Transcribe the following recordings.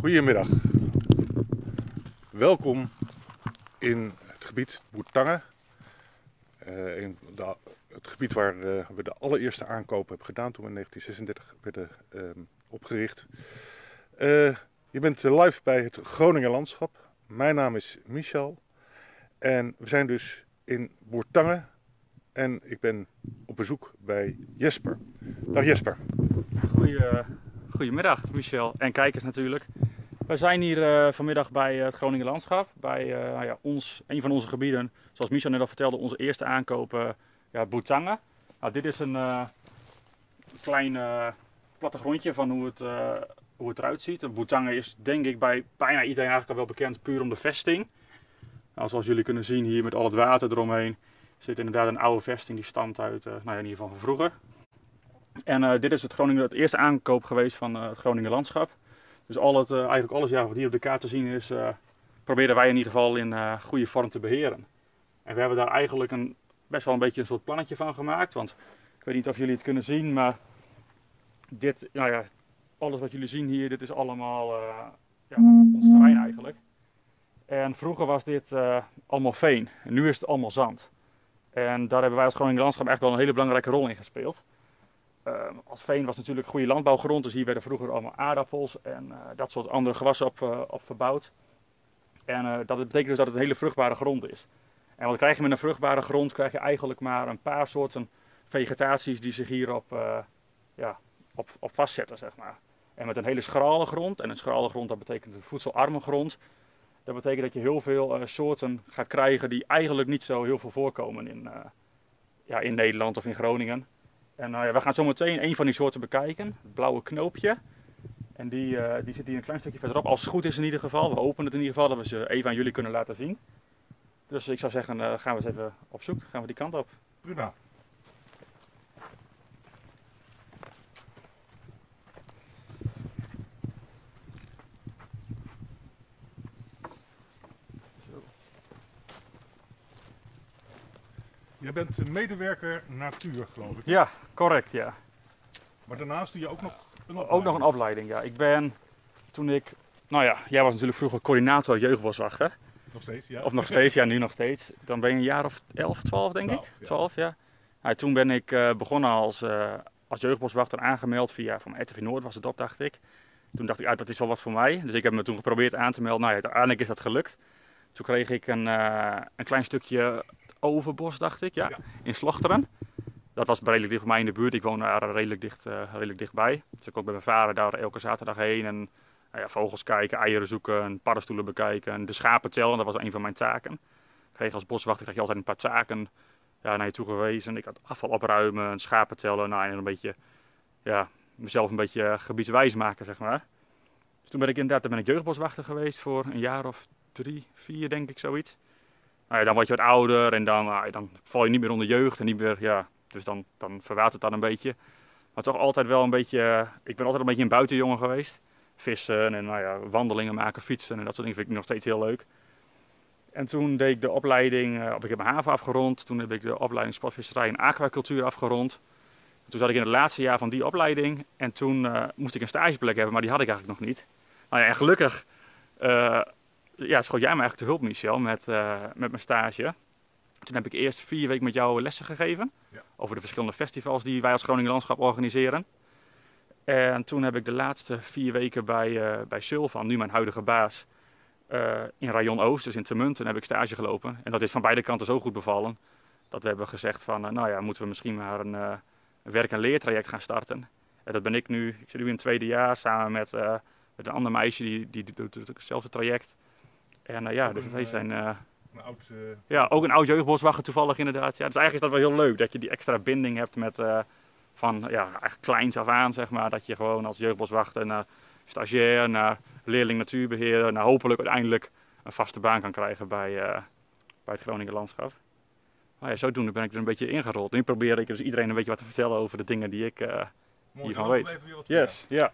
Goedemiddag. Welkom in het gebied Bourtange. Het gebied waar we de allereerste aankoop hebben gedaan toen we in 1936 werden opgericht. Je bent live bij het Groninger Landschap. Mijn naam is Michel en we zijn dus in Bourtange en ik ben op bezoek bij Jesper. Dag Jesper. Goedemiddag Michel en kijkers natuurlijk. We zijn hier vanmiddag bij het Groninger Landschap, bij een van onze gebieden, zoals Michel net al vertelde, onze eerste aankoop, Bourtange. Nou, dit is een klein plattegrondje van hoe het eruit ziet. Bourtange is denk ik bij bijna iedereen eigenlijk al wel bekend puur om de vesting. Nou, zoals jullie kunnen zien hier met al het water eromheen zit inderdaad een oude vesting die stamt uit in ieder geval van vroeger. En dit is het eerste aankoop geweest van het Groninger Landschap. Dus eigenlijk alles wat hier op de kaart te zien is, proberen wij in ieder geval in goede vorm te beheren. En we hebben daar eigenlijk best wel een beetje een soort plannetje van gemaakt. Want ik weet niet of jullie het kunnen zien, maar dit, alles wat jullie zien hier, dit is allemaal ons terrein eigenlijk. En vroeger was dit allemaal veen en nu is het allemaal zand. En daar hebben wij als Groninger Landschap echt wel een hele belangrijke rol in gespeeld. Als veen was natuurlijk goede landbouwgrond, dus hier werden vroeger allemaal aardappels en dat soort andere gewassen op verbouwd. En dat betekent dus dat het een hele vruchtbare grond is. En wat krijg je met een vruchtbare grond? Krijg je eigenlijk maar een paar soorten vegetaties die zich hier op vastzetten, zeg maar. En met een hele schrale grond, en een schrale grond dat betekent een voedselarme grond. Dat betekent dat je heel veel soorten gaat krijgen die eigenlijk niet zo heel veel voorkomen in Nederland of in Groningen. En we gaan zo meteen een van die soorten bekijken, het blauwe knoopje. En die zit hier een klein stukje verderop, als het goed is in ieder geval. We openen het in ieder geval, dat we ze even aan jullie kunnen laten zien. Dus ik zou zeggen, gaan we eens even op zoek, gaan we die kant op. Prima. Je bent medewerker natuur, geloof ik. Ja, correct, ja. Maar daarnaast doe je ook nog een opleiding. Ook nog een opleiding, ja. Jij was natuurlijk vroeger coördinator jeugdboswachter. Nog steeds, ja. Of nog steeds, ja, nu nog steeds. Dan ben je een jaar of 11, 12 denk ik. 12, ja. Nou, toen ben ik begonnen als jeugdboswachter aangemeld via van RTV Noord was het op, dacht ik. Toen dacht ik, dat is wel wat voor mij. Dus ik heb me toen geprobeerd aan te melden. Nou ja, uiteindelijk is dat gelukt. Toen kreeg ik een klein stukje Overbos, dacht ik, ja, in Slochteren. Dat was redelijk dicht bij mij in de buurt. Ik woon daar redelijk dichtbij. Dus ik kon met mijn vader daar elke zaterdag heen. En vogels kijken, eieren zoeken, paddenstoelen bekijken. De schapen tellen, dat was een van mijn taken. Ik kreeg als boswachter krijg je altijd een paar taken naar je toe gewezen. Ik had afval opruimen, schapen tellen. En een beetje, mezelf een beetje gebiedswijs maken, zeg maar. Dus toen ben ik jeugdboswachter geweest voor een jaar of 3, 4 denk ik, zoiets. Dan word je wat ouder en dan val je niet meer onder jeugd en niet meer, dus dan verwatert dat een beetje. Maar toch altijd wel een beetje, ik ben altijd een beetje een buitenjongen geweest. Vissen en wandelingen maken, fietsen en dat soort dingen vind ik nog steeds heel leuk. En toen deed ik de opleiding, ik heb mijn haven afgerond. Toen heb ik de opleiding sportvisserij en aquacultuur afgerond. Toen zat ik in het laatste jaar van die opleiding en toen moest ik een stageplek hebben, maar die had ik eigenlijk nog niet. En gelukkig schoot jij me eigenlijk te hulp, Michel, met mijn stage. Toen heb ik eerst 4 weken met jou lessen gegeven over de verschillende festivals die wij als Groninger Landschap organiseren. En toen heb ik de laatste 4 weken bij Sulvan, nu mijn huidige baas, in Rayon Oost, dus in Termunten, heb ik stage gelopen. En dat is van beide kanten zo goed bevallen dat we hebben gezegd van, moeten we misschien maar een werk- en leertraject gaan starten. En dat ben ik nu. Ik zit nu in het 2e jaar samen met een ander meisje die doet hetzelfde traject. En dus wij zijn ook een oud jeugdboswachter toevallig inderdaad. Ja, dus eigenlijk is dat wel heel leuk dat je die extra binding hebt met eigenlijk kleins af aan, zeg maar. Dat je gewoon als jeugdboswachter naar stagiair, naar leerling natuurbeheerder, naar hopelijk uiteindelijk een vaste baan kan krijgen bij het Groninger Landschap. Maar zodoende ben ik er een beetje ingerold. Nu probeer ik dus iedereen een beetje wat te vertellen over de dingen die ik hiervan weet. Yes, ja.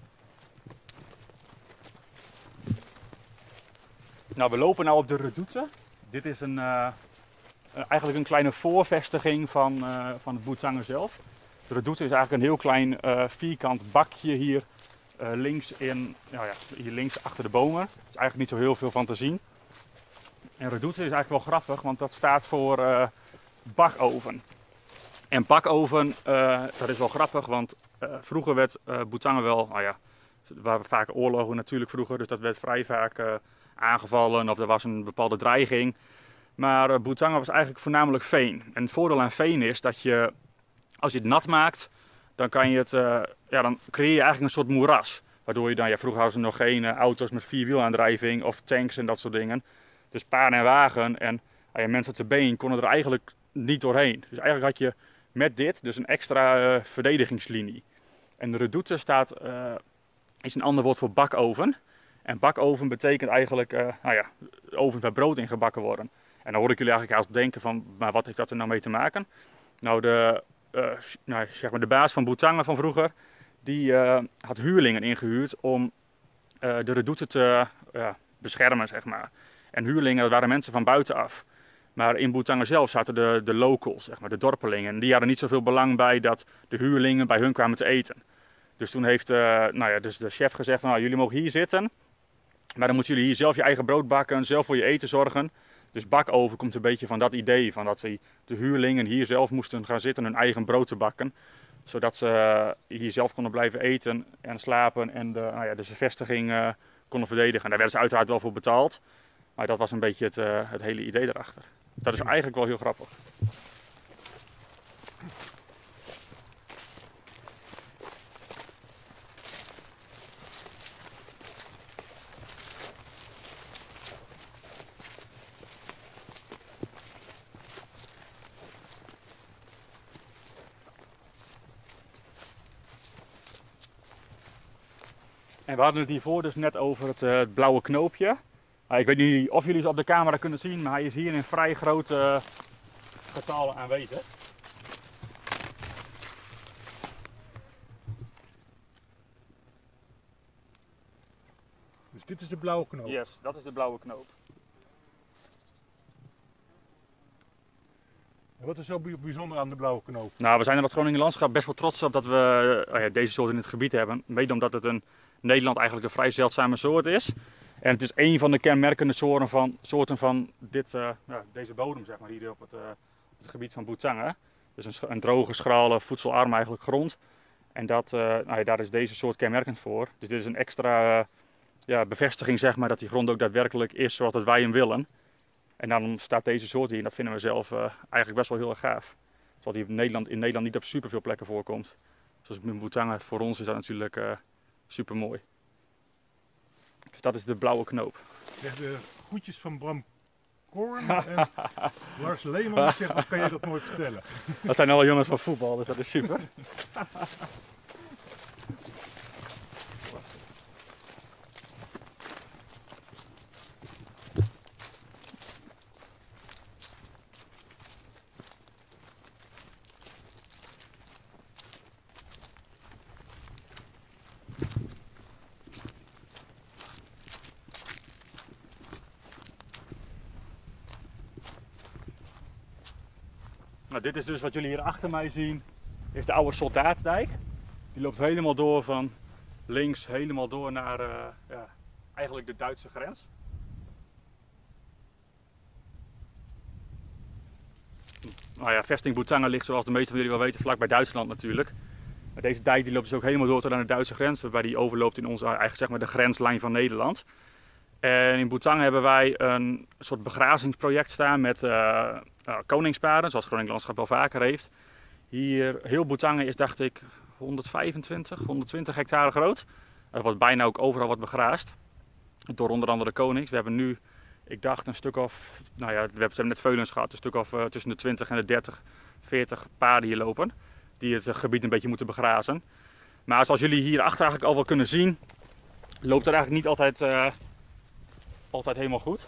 Nou, we lopen nu op de Redoute. Dit is eigenlijk een kleine voorvestiging van het Bourtange zelf. De Redoute is eigenlijk een heel klein vierkant bakje hier links hier links achter de bomen. Er is eigenlijk niet zo heel veel van te zien. En redoute is eigenlijk wel grappig, want dat staat voor bakoven. En bakoven, dat is wel grappig, want vroeger werd Bourtangen wel, er waren vaak oorlogen natuurlijk vroeger, dus dat werd vrij vaak aangevallen of er was een bepaalde dreiging. Maar Bourtangen was eigenlijk voornamelijk veen. En het voordeel aan veen is dat je, als je het nat maakt, dan kan je het, dan creëer je eigenlijk een soort moeras. Waardoor je dan, vroeger hadden ze nog geen auto's met vierwielaandrijving of tanks en dat soort dingen. Dus paarden en wagen en mensen op de been konden er eigenlijk niet doorheen. Dus eigenlijk had je met dit dus een extra verdedigingslinie. En de redoute is een ander woord voor bakoven. En bakoven betekent eigenlijk oven waar brood in gebakken worden. En dan hoor ik jullie eigenlijk als denken van, maar wat heeft dat er nou mee te maken? Nou, de baas van Bourtangen van vroeger, die had huurlingen ingehuurd om de redoute te beschermen, zeg maar. En huurlingen, dat waren mensen van buitenaf. Maar in Bourtangen zelf zaten de locals, zeg maar, de dorpelingen. En die hadden niet zoveel belang bij dat de huurlingen bij hun kwamen te eten. Dus toen heeft dus de chef gezegd van, jullie mogen hier zitten. Maar dan moeten jullie hier zelf je eigen brood bakken, zelf voor je eten zorgen. Dus bakoven komt een beetje van dat idee, van dat de huurlingen hier zelf moesten gaan zitten hun eigen brood te bakken. Zodat ze hier zelf konden blijven eten en slapen en de vestiging konden verdedigen. En daar werden ze uiteraard wel voor betaald. Maar dat was een beetje het hele idee erachter. Dat is eigenlijk wel heel grappig. En we hadden het hiervoor dus net over het blauwe knoopje. Ik weet niet of jullie het op de camera kunnen zien, maar hij is hier in vrij grote getallen aanwezig. Dus dit is de blauwe knoop? Yes, dat is de blauwe knoop. En wat is zo bijzonder aan de blauwe knoop? Nou, we zijn er als Groningen Landschap best wel trots op dat we deze soort in het gebied hebben. Mede omdat het in Nederland eigenlijk een vrij zeldzame soort is. En het is een van de kenmerkende soorten van deze bodem, zeg maar, hier op het gebied van Bourtangen. Dus een droge, schrale, voedselarme eigenlijk grond. En daar is deze soort kenmerkend voor. Dus dit is een extra bevestiging, zeg maar, dat die grond ook daadwerkelijk is zoals dat wij hem willen. En dan staat deze soort hier en dat vinden we zelf eigenlijk best wel heel erg gaaf. Zoals die in Nederland niet op superveel plekken voorkomt. Zoals in Bourtangen, voor ons is dat natuurlijk super mooi. Dus dat is de blauwe knoop. Zeg, de groetjes van Bram Koorn en Lars Leeman zegt, wat kan jij dat nooit vertellen? Dat zijn alle jongens van voetbal, dus dat is super. Nou, dit is dus wat jullie hier achter mij zien, is de oude Soldaatdijk. Die loopt helemaal door van links, helemaal door naar eigenlijk de Duitse grens. Nou ja, vesting Bourtangen ligt, zoals de meesten van jullie wel weten, vlak bij Duitsland natuurlijk. Maar deze dijk die loopt dus ook helemaal door tot aan de Duitse grens, waarbij die overloopt in onze eigen, zeg maar, de grenslijn van Nederland. En in Bourtangen hebben wij een soort begrazingsproject staan met koningspaarden, zoals Groningen Landschap wel vaker heeft. Hier, heel Bourtangen is, dacht ik, 120 hectare groot. Er wordt bijna ook overal wat begraasd. Door onder andere konings. We hebben nu, ik dacht, een stuk of, we hebben net veulens gehad, een stuk of tussen de 20 en de 30, 40 paarden hier lopen. Die het gebied een beetje moeten begrazen. Maar zoals jullie hier achter eigenlijk al wel kunnen zien, loopt er eigenlijk niet altijd helemaal goed.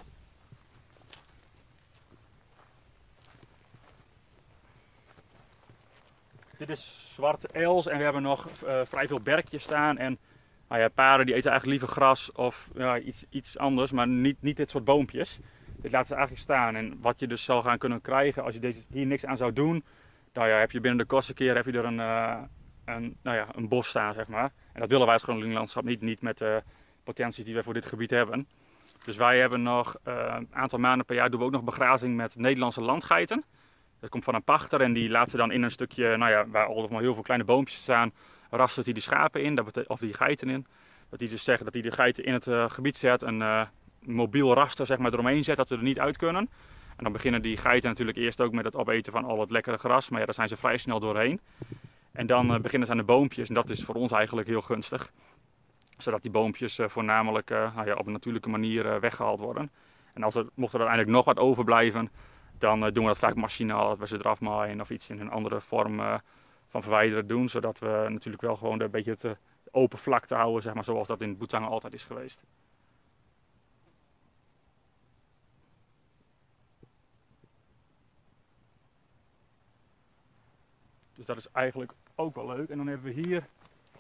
Dit is zwarte els en we hebben nog vrij veel berkjes staan. En paarden die eten eigenlijk liever gras of iets anders, maar niet dit soort boompjes. Dit laten ze eigenlijk staan. En wat je dus zou gaan kunnen krijgen als je hier niks aan zou doen, heb je binnen de kortste keer heb je er een bos staan, zeg maar. En dat willen wij als Groningen Landschap niet met de potenties die wij voor dit gebied hebben. Dus wij hebben nog een aantal maanden per jaar doen we ook nog begrazing met Nederlandse landgeiten. Dat komt van een pachter en die laat ze dan in een stukje, waar al maar heel veel kleine boompjes staan, rastert hij die schapen in, of die geiten in. Dat hij dus zegt dat hij de geiten in het gebied zet, een mobiel raster zeg maar eromheen zet, dat ze er niet uit kunnen. En dan beginnen die geiten natuurlijk eerst ook met het opeten van al het lekkere gras, maar ja, daar zijn ze vrij snel doorheen. En dan beginnen ze aan de boompjes en dat is voor ons eigenlijk heel gunstig. Zodat die boompjes voornamelijk op een natuurlijke manier weggehaald worden. En mocht er uiteindelijk nog wat overblijven, dan doen we dat vaak machinaal, dat we ze eraf maaien of iets in een andere vorm van verwijderen doen. Zodat we natuurlijk wel gewoon een beetje het open vlakte houden, zeg maar, zoals dat in Boetangen altijd is geweest. Dus dat is eigenlijk ook wel leuk. En dan hebben we hier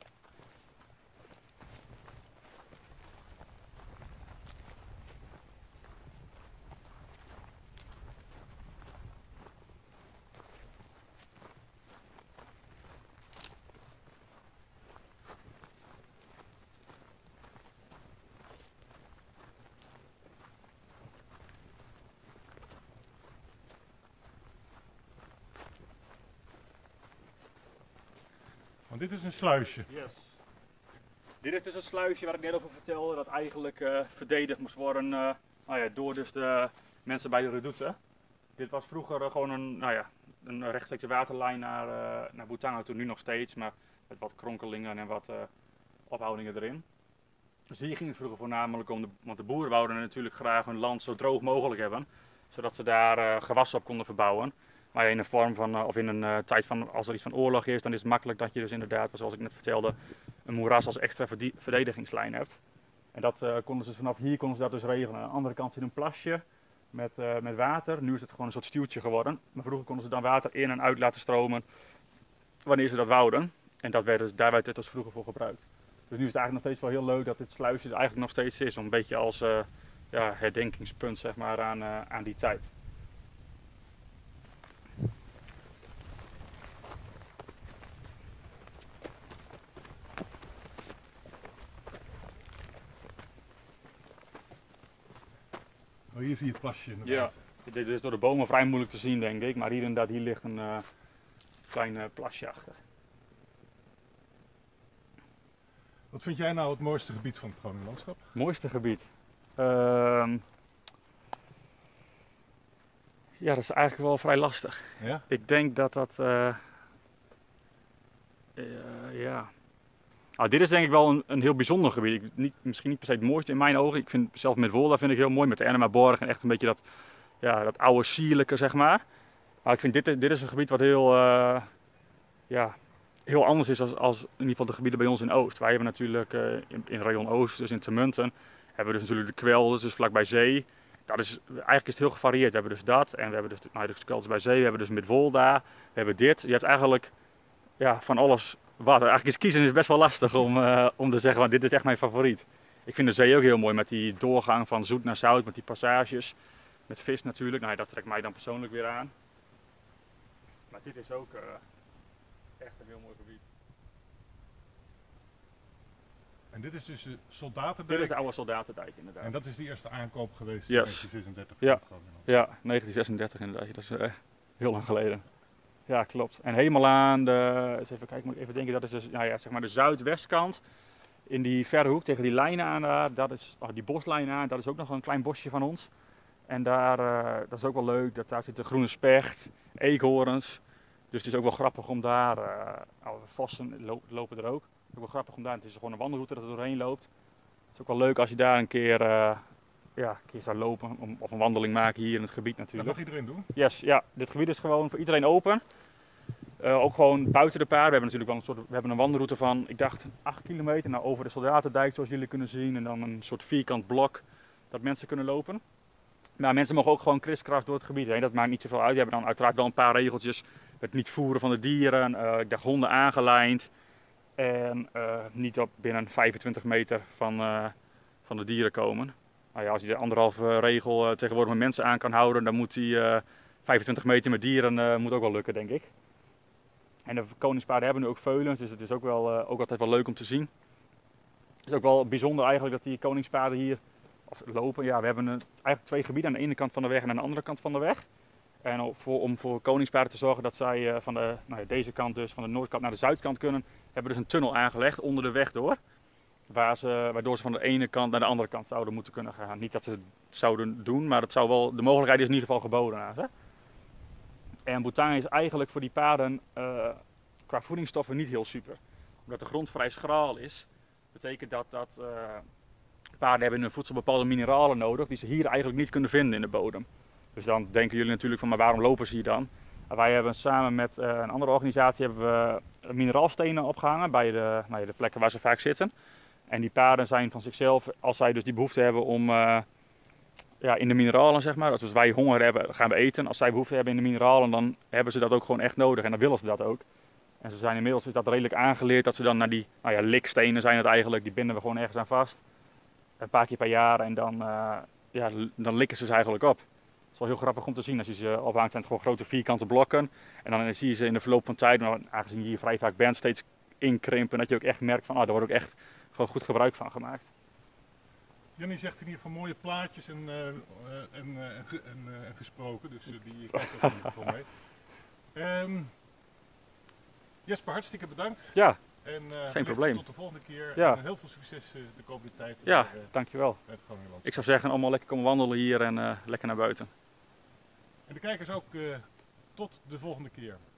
Want dit is een sluisje. Yes. Dit is dus het sluisje waar ik net over vertelde, dat eigenlijk verdedigd moest worden door dus de mensen bij de redoute. Dit was vroeger gewoon een rechtstreekse waterlijn naar Boetangen, toen nu nog steeds, maar met wat kronkelingen en wat ophoudingen erin. Dus hier ging het vroeger voornamelijk om, want de boeren wouden natuurlijk graag hun land zo droog mogelijk hebben, zodat ze daar gewassen op konden verbouwen. Maar in een vorm van, of in een tijd van, als er iets van oorlog is, dan is het makkelijk dat je dus inderdaad, zoals ik net vertelde, een moeras als extra verdedigingslijn hebt. En dat konden ze vanaf hier konden ze dat dus regelen. Aan de andere kant zit een plasje met water. Nu is het gewoon een soort stuwtje geworden. Maar vroeger konden ze dan water in en uit laten stromen wanneer ze dat wouden. En daar werd het dus vroeger voor gebruikt. Dus nu is het eigenlijk nog steeds wel heel leuk dat dit sluisje er eigenlijk nog steeds is. Een beetje als herdenkingspunt zeg maar, aan die tijd. Oh, hier zie je het plasje inderdaad. Ja, dit is door de bomen vrij moeilijk te zien denk ik, maar hier inderdaad, hier ligt een klein plasje achter. Wat vind jij nou het mooiste gebied van het Groningen Landschap? Mooiste gebied? Ja, dat is eigenlijk wel vrij lastig. Ja? Ik denk dat dit is denk ik wel een heel bijzonder gebied. Misschien niet per se het mooiste in mijn ogen. Ik vind zelf Midwolda vind ik heel mooi met de Ernemerborg en echt een beetje dat oude sierlijke zeg maar. Maar ik vind dit is een gebied wat heel anders is als in ieder geval de gebieden bij ons in Oost. Wij hebben natuurlijk in Rayon Oost, dus in Termunten, hebben we dus natuurlijk de kwelders, dus vlakbij zee. Eigenlijk is het heel gevarieerd. We hebben dus dat en we hebben dus de kwelders bij zee, we hebben dus Midwolda, we hebben dit. Je hebt eigenlijk van alles wat. Eigenlijk is kiezen best wel lastig om te zeggen, want dit is echt mijn favoriet. Ik vind de zee ook heel mooi met die doorgang van zoet naar zout, met die passages. Met vis natuurlijk, dat trekt mij dan persoonlijk weer aan. Maar dit is ook echt een heel mooi gebied. En dit is dus de Soldatendijk? Dit is de oude Soldatendijk inderdaad. En dat is de eerste aankoop geweest Yes. in 1936? Ja, 1936 inderdaad. Dat is heel lang geleden. Ja, klopt. En helemaal aan de, eens even kijken, moet ik even denken, dat is dus zeg maar de zuidwestkant. In die verre hoek tegen die lijnen aan daar, dat is, die boslijn aan, dat is ook nog een klein bosje van ons. En daar, dat is ook wel leuk, daar zit de groene specht, eekhoorns. Dus het is ook wel grappig om daar, vossen lopen er ook. Het is ook wel grappig om daar, het is gewoon een wandelroute dat er doorheen loopt. Het is ook wel leuk als je daar een keer zou lopen of een wandeling maken hier in het gebied natuurlijk. Dat mag iedereen doen? Yes, ja. Dit gebied is gewoon voor iedereen open. Ook gewoon buiten de paarden. We hebben natuurlijk wel we hebben een wandelroute van, ik dacht 8 kilometer. Nou, over de Soldatendijk zoals jullie kunnen zien. En dan een soort vierkant blok dat mensen kunnen lopen. Maar mensen mogen ook gewoon kriskras door het gebied heen. Dat maakt niet zoveel uit. We hebben dan uiteraard wel een paar regeltjes. Met niet voeren van de dieren. Ik dacht honden aangelijnd. En niet op binnen 25 meter van de dieren komen. Als je de 1,5 regel tegenwoordig met mensen aan kan houden, dan moet die 25 meter met dieren moet ook wel lukken, denk ik. En de koningspaarden hebben nu ook veulens, dus het is ook ook altijd wel leuk om te zien. Het is ook wel bijzonder eigenlijk dat die koningspaarden hier lopen. Ja, we hebben eigenlijk 2 gebieden aan de ene kant van de weg en aan de andere kant van de weg. En om voor koningspaarden te zorgen dat zij van deze kant dus, van de noordkant naar de zuidkant kunnen, hebben we dus een tunnel aangelegd onder de weg door. Waardoor ze van de ene kant naar de andere kant zouden moeten kunnen gaan. Niet dat ze het zouden doen, maar de mogelijkheid is in ieder geval geboden aan ze. En Bhutan is eigenlijk voor die paarden qua voedingsstoffen niet heel super. Omdat de grond vrij schraal is, betekent dat paarden hebben in hun voedsel bepaalde mineralen nodig die ze hier eigenlijk niet kunnen vinden in de bodem. Dus dan denken jullie natuurlijk van, maar waarom lopen ze hier dan? Wij hebben samen met een andere organisatie hebben we mineraalstenen opgehangen bij de plekken waar ze vaak zitten. En die paarden zijn van zichzelf, als zij dus die behoefte hebben om in de mineralen, zeg maar, als wij honger hebben, gaan we eten. Als zij behoefte hebben in de mineralen, dan hebben ze dat ook gewoon echt nodig en dan willen ze dat ook. En ze zijn inmiddels is dat redelijk aangeleerd dat ze dan naar die likstenen zijn het eigenlijk, die binden we gewoon ergens aan vast. Een paar keer per jaar en dan likken ze eigenlijk op. Het is wel heel grappig om te zien als je ze ophangt, zijn het gewoon grote vierkante blokken. En dan zie je ze in de verloop van tijd, aangezien je hier vrij vaak bent, steeds inkrimpen. Dat je ook echt merkt van, daar wordt ook echt gewoon goed gebruik van gemaakt. Jannie zegt in ieder geval mooie plaatjes en gesproken, dus die krijg ik ook in ieder geval mee. Jesper, hartstikke bedankt. Ja, en, geen probleem. Tot de volgende keer ja. En heel veel succes de komende tijd. Ja, dankjewel. Met Groningen Landschap. Ik zou zeggen, allemaal lekker komen wandelen hier en lekker naar buiten. En de kijkers ook tot de volgende keer.